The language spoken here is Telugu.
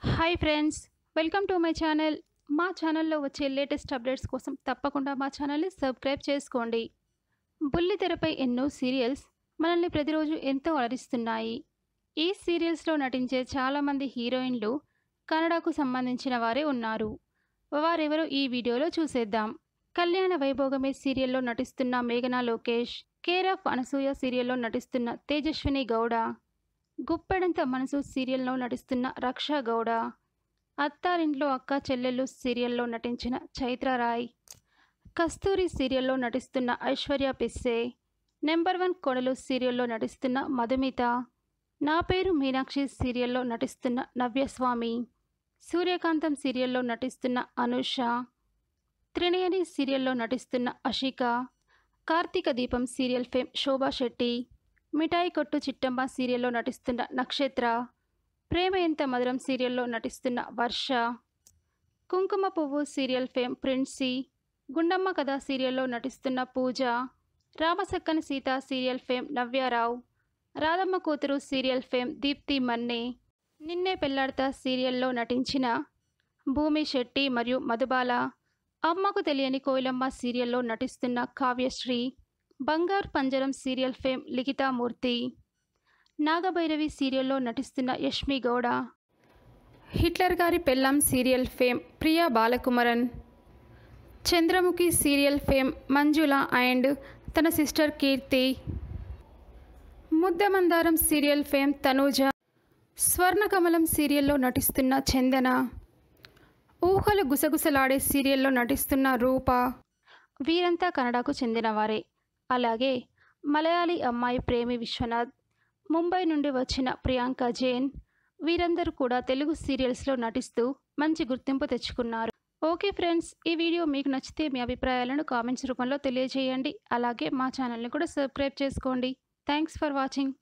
Hi friends, welcome to my channel. మా ఛానల్లో వచ్చే లేటెస్ట్ అప్డేట్స్ కోసం తప్పకుండా మా ఛానల్ని సబ్స్క్రైబ్ చేసుకోండి. బుల్లితెరపై ఎన్నో సీరియల్స్ మనల్ని ప్రతిరోజు ఎంతో అలరిస్తున్నాయి. ఈ సీరియల్స్లో నటించే చాలామంది హీరోయిన్లు కన్నడకు సంబంధించిన వారే ఉన్నారు. వారెవరో ఈ వీడియోలో చూసేద్దాం. కళ్యాణ వైభోగమే సీరియల్లో నటిస్తున్న మేఘనా లోకేష్, కేర్ ఆఫ్ అనసూయ సీరియల్లో నటిస్తున్న తేజస్విని గౌడ, గుప్పెడంత మనసు సీరియల్లో నటిస్తున్న రక్షా గౌడ, అత్తారింట్లో అక్క చెల్లెళ్ళు సీరియల్లో నటించిన చైత్రరాయ్, కస్తూరి సీరియల్లో నటిస్తున్న ఐశ్వర్య పిస్సే, నెంబర్ 1 కోడలు సీరియల్లో నటిస్తున్న మధుమిత, నా పేరు మీనాక్షి సీరియల్లో నటిస్తున్న నవ్యస్వామి, సూర్యకాంతం సీరియల్లో నటిస్తున్న అనూష, త్రినయని సీరియల్లో నటిస్తున్న అషిక, కార్తీక దీపం సీరియల్ ఫేమ్ శోభా శెట్టి, మిఠాయి కొట్టు చిట్టమ్మ సీరియల్లో నటిస్తున్న నక్షత్ర, ప్రేమ ఎంత మధురం సీరియల్లో నటిస్తున్న వర్ష, కుంకుమ పువ్వు serial fame princi, Gundamma Katha సీరియల్లో నటిస్తున్న Pooja, Ramasakkani Seetha serial fame Navya Rao, Radhamma Kuthuru serial fame Deepti మన్నే, నిన్నే పెళ్లాడతా సీరియల్లో నటించిన భూమి శెట్టి మరియు మధుబాల, అమ్మకు తెలియని కోయిలమ్మ సీరియల్లో నటిస్తున్న కావ్యశ్రీ, బంగారు పంజరం సీరియల్ ఫేమ్ లిఖితామూర్తి, నాగభైరవి సీరియల్లో నటిస్తున్న Yashmi Gowda, Hitler Gari Pellam serial fame Priya Balakumaran, Chandramukhi serial fame Manjula and తన sister Keerthi, Muddamandaram serial fame Tanuja, Swarnakamalam సీరియల్లో నటిస్తున్న చందన, ఊహలు గుసగుసలాడే సీరియల్లో నటిస్తున్న రూప. వీరంతా కన్నడకు చెందినవారే. అలాగే మలయాళీ అమ్మాయి ప్రేమి విశ్వనాథ్, ముంబై నుండి వచ్చిన ప్రియాంక జైన్, వీరందరూ కూడా తెలుగు సీరియల్స్లో నటిస్తూ మంచి గుర్తింపు తెచ్చుకున్నారు. ఓకే ఫ్రెండ్స్, ఈ వీడియో మీకు నచ్చితే మీ అభిప్రాయాలను కామెంట్స్ రూపంలో తెలియజేయండి. అలాగే మా ఛానల్ని కూడా సబ్స్క్రైబ్ చేసుకోండి. Thanks for watching.